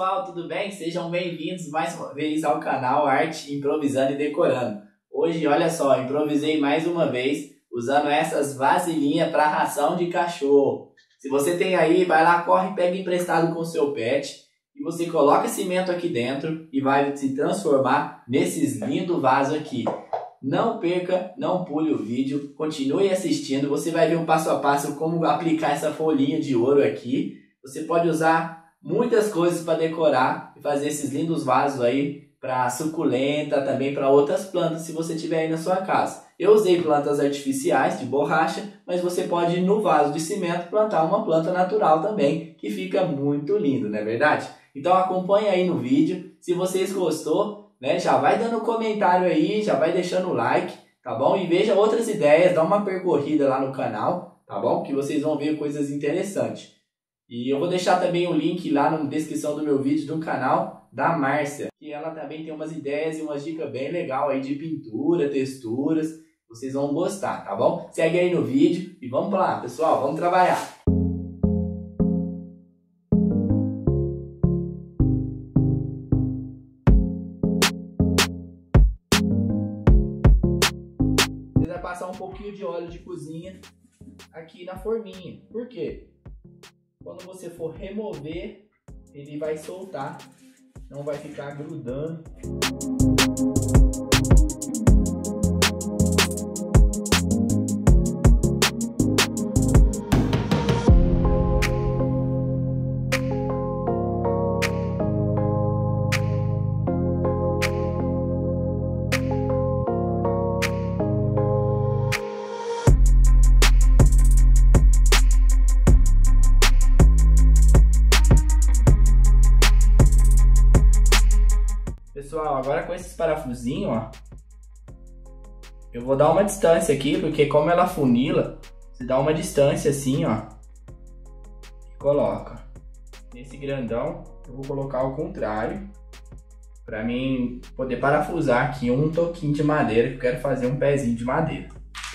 pessoal, tudo bem? Sejam bem-vindos mais uma vez ao canal Arte Improvisando e Decorando. Hoje, olha só, improvisei mais uma vez usando essas vasilhinhas para ração de cachorro. Se você tem aí, vai lá, corre, pega emprestado com o seu pet e você coloca cimento aqui dentro e vai se transformar nesses lindos vasos aqui. Não perca, não pule o vídeo, continue assistindo, você vai ver um passo a passo como aplicar essa folhinha de ouro aqui. Você pode usar muitas coisas para decorar e fazer esses lindos vasos aí para suculenta, também para outras plantas se você tiver aí na sua casa. Eu usei plantas artificiais de borracha, mas você pode no vaso de cimento plantar uma planta natural também, que fica muito lindo, não é verdade? Então acompanhe aí no vídeo, se vocês gostou, né, já vai dando um comentário aí, já vai deixando o like, tá bom? E veja outras ideias, dá uma percorrida lá no canal, tá bom? Que vocês vão ver coisas interessantes. E eu vou deixar também o link lá na descrição do meu vídeo do canal da Márcia, que ela também tem umas ideias e umas dicas bem legais aí de pintura, texturas, vocês vão gostar, tá bom? Segue aí no vídeo e vamos lá, pessoal, vamos trabalhar! Você vai passar um pouquinho de óleo de cozinha aqui na forminha, por quê? Quando você for remover, ele vai soltar, não vai ficar grudando. Pessoal, agora com esses parafusinhos, ó, eu vou dar uma distância aqui, porque como ela funila, você dá uma distância assim, ó, e coloca. Nesse grandão, eu vou colocar ao contrário, para mim poder parafusar aqui um toquinho de madeira, que eu quero fazer um pezinho de madeira.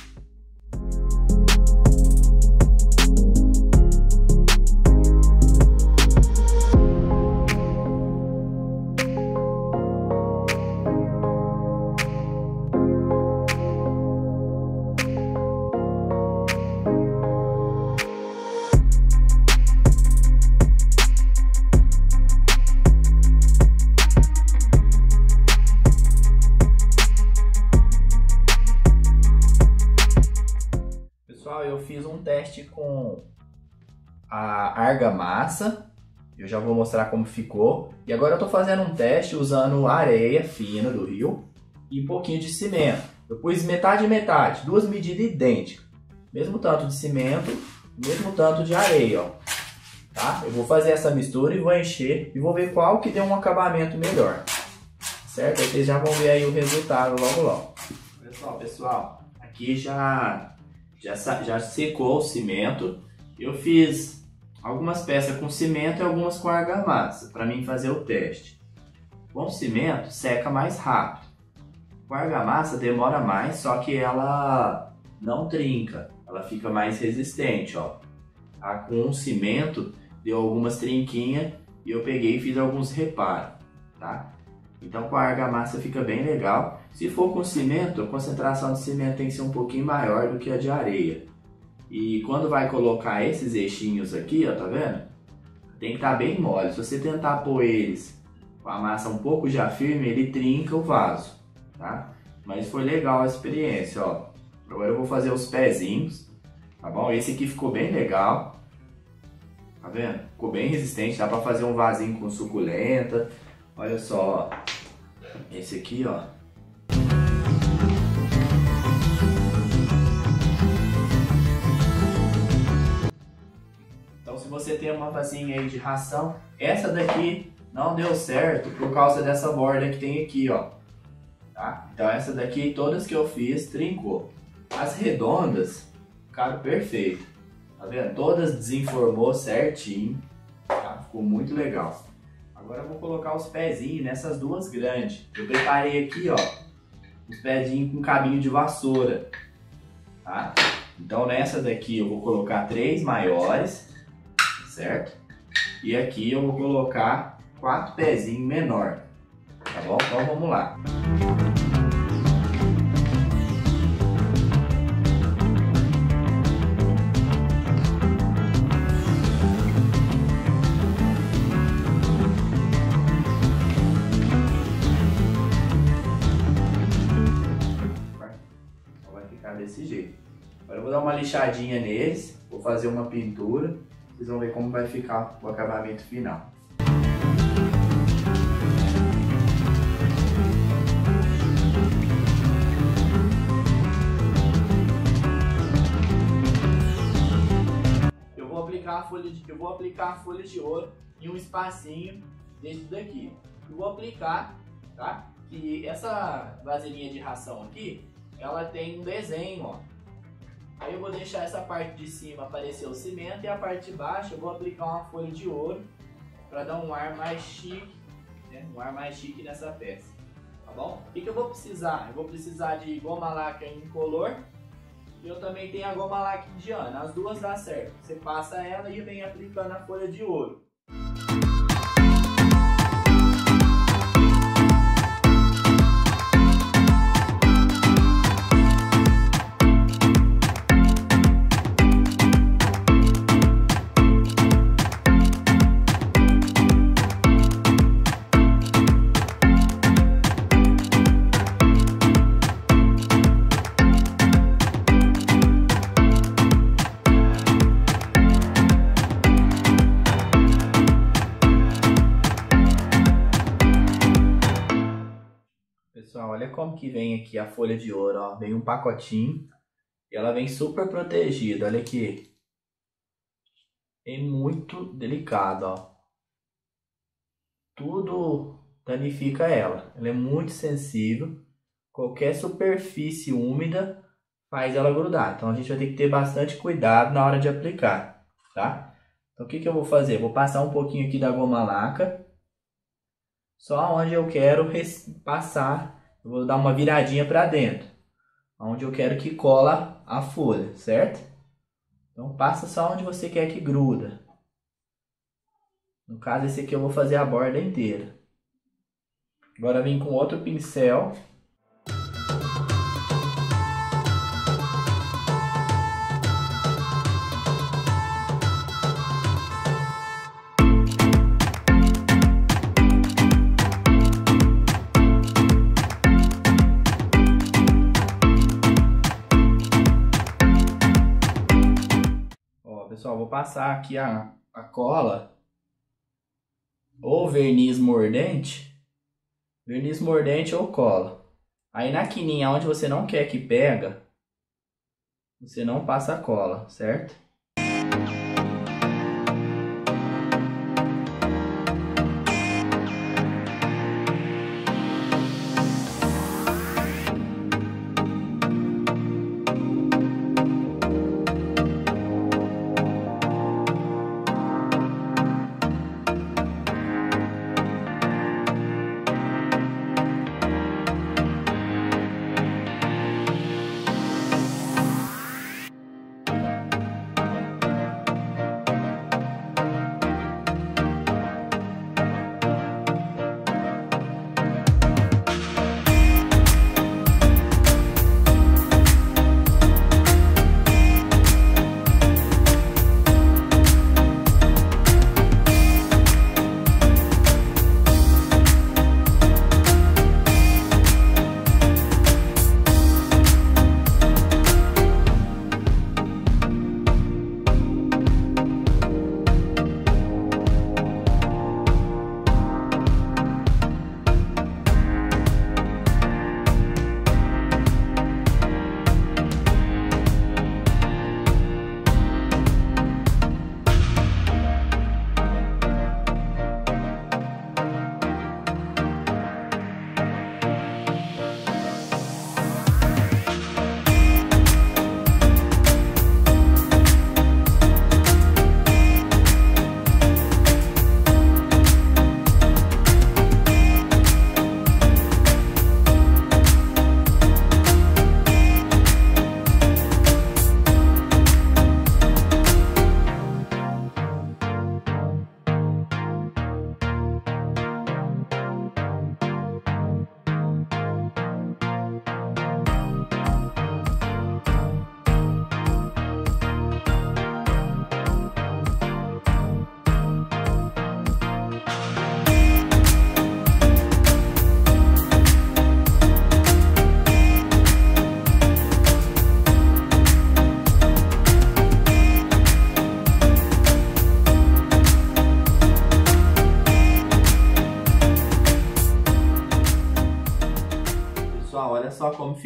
Eu fiz um teste com a argamassa, eu já vou mostrar como ficou. E agora eu estou fazendo um teste usando areia fina do rio e um pouquinho de cimento. Eu pus metade e metade, duas medidas idênticas. Mesmo tanto de cimento, mesmo tanto de areia, ó. Tá? Eu vou fazer essa mistura e vou encher e vou ver qual que deu um acabamento melhor. Certo? Aí vocês já vão ver aí o resultado logo logo. Pessoal, aqui já secou o cimento. Eu fiz algumas peças com cimento e algumas com argamassa para mim fazer o teste. Com cimento seca mais rápido. Com argamassa demora mais, só que ela não trinca, ela fica mais resistente, ó. Com o cimento deu algumas trinquinhas e eu peguei e fiz alguns reparos, tá? Então com a argamassa fica bem legal. Se for com cimento, a concentração de cimento tem que ser um pouquinho maior do que a de areia. E quando vai colocar esses eixinhos aqui, ó, tá vendo? Tem que estar bem mole. Se você tentar pôr eles com a massa um pouco já firme, ele trinca o vaso, tá? Mas foi legal a experiência, ó. Agora eu vou fazer os pezinhos, tá bom? Esse aqui ficou bem legal, tá vendo? Ficou bem resistente, dá pra fazer um vasinho com suculenta. Olha só, esse aqui, ó. Então se você tem uma vasinha aí de ração, essa daqui não deu certo por causa dessa borda que tem aqui, ó. Tá? Então essa daqui, todas que eu fiz, trincou. As redondas ficaram perfeitas, tá vendo? Todas desenformou certinho, tá? Ficou muito legal. Agora eu vou colocar os pezinhos nessas duas grandes. Eu preparei aqui, ó, os pezinhos com cabinho de vassoura, tá? Então nessa daqui eu vou colocar 3 maiores, certo? E aqui eu vou colocar 4 pezinhos menor, tá bom? Então vamos lá. Desse jeito. Agora eu vou dar uma lixadinha neles, vou fazer uma pintura, vocês vão ver como vai ficar o acabamento final. Eu vou aplicar a folha de ouro em um espacinho desse daqui. Eu vou aplicar, tá? E essa vasilhinha de ração aqui, ela tem um desenho, ó. Aí eu vou deixar essa parte de cima aparecer o cimento e a parte de baixo eu vou aplicar uma folha de ouro para dar um ar mais chique, né? Um ar mais chique nessa peça, tá bom? O que eu vou precisar? Eu vou precisar de goma laca incolor e eu também tenho a goma laca indiana. As duas dá certo. Você passa ela e vem aplicando a folha de ouro. Pessoal, olha como que vem aqui a folha de ouro, ó. Vem um pacotinho e ela vem super protegida, olha aqui. É muito delicado, ó. Tudo danifica ela. Ela é muito sensível. Qualquer superfície úmida faz ela grudar. Então a gente vai ter que ter bastante cuidado na hora de aplicar, tá? Então o que eu vou fazer? Vou passar um pouquinho aqui da goma laca. Só onde eu quero passar, eu vou dar uma viradinha para dentro, onde eu quero que cola a folha, certo? Então passa só onde você quer que gruda. No caso esse aqui eu vou fazer a borda inteira. Agora vim com outro pincel. Pessoal, vou passar aqui a cola ou verniz mordente ou cola. Aí na quininha onde você não quer que pega, você não passa a cola, certo?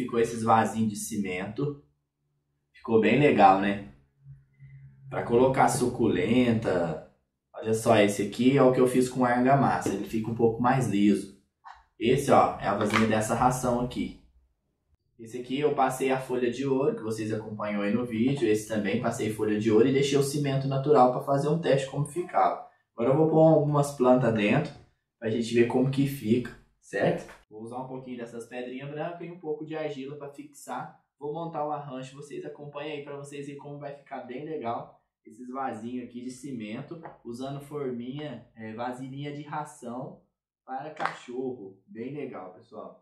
ficou esses vasinhos de cimento. Ficou bem legal, né? Para colocar suculenta. Olha só, esse aqui é o que eu fiz com argamassa. Ele fica um pouco mais liso. Esse, ó, é a vasilha dessa ração aqui. Esse aqui eu passei a folha de ouro, que vocês acompanham aí no vídeo. Esse também passei folha de ouro e deixei o cimento natural para fazer um teste como ficava. Agora eu vou pôr algumas plantas dentro para a gente ver como que fica, certo? Vou usar um pouquinho dessas pedrinhas brancas e um pouco de argila para fixar. Vou montar o arranjo, vocês acompanham aí para vocês verem como vai ficar bem legal. Esses vasinhos aqui de cimento, usando forminha, vasilhinha de ração para cachorro. Bem legal, pessoal.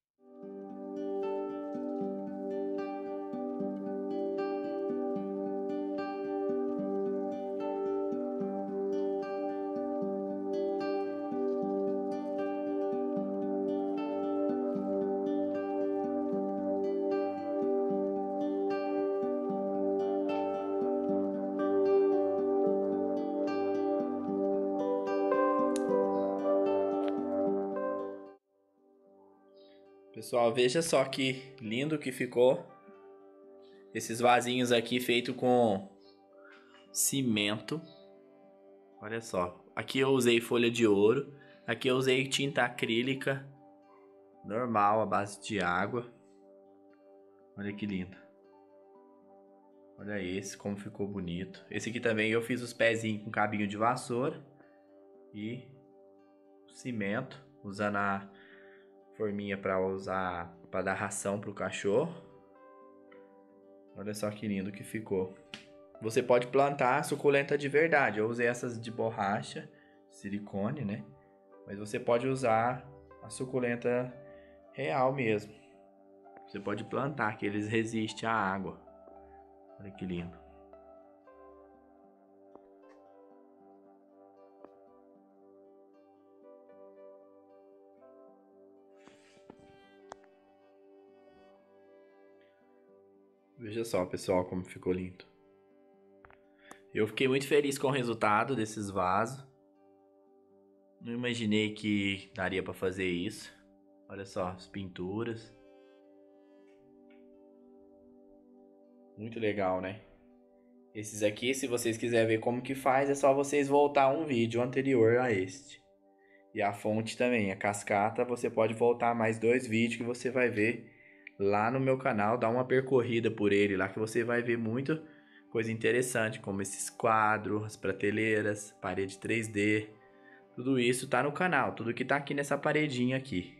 Pessoal, veja só que lindo que ficou. Esses vasinhos aqui feitos com cimento. Olha só. Aqui eu usei folha de ouro. Aqui eu usei tinta acrílica. Normal, à base de água. Olha que lindo. Olha esse, como ficou bonito. Esse aqui também eu fiz os pezinhos com cabinho de vassoura. E cimento, usando a forminha para usar, para dar ração pro cachorro. Olha só que lindo que ficou. Você pode plantar suculenta de verdade. Eu usei essas de borracha, silicone, né? Mas você pode usar a suculenta real mesmo. Você pode plantar, que eles resistem à água. Olha que lindo. Veja só, pessoal, como ficou lindo. Eu fiquei muito feliz com o resultado desses vasos. Não imaginei que daria para fazer isso. Olha só, as pinturas. Muito legal, né? Esses aqui, se vocês quiserem ver como que faz, é só vocês voltar um vídeo anterior a este. E a fonte também, a cascata, você pode voltar mais 2 vídeos que você vai ver lá no meu canal. Dá uma percorrida por ele lá que você vai ver muita coisa interessante, como esses quadros, as prateleiras, parede 3D. Tudo isso tá no canal, tudo que tá aqui nessa paredinha aqui.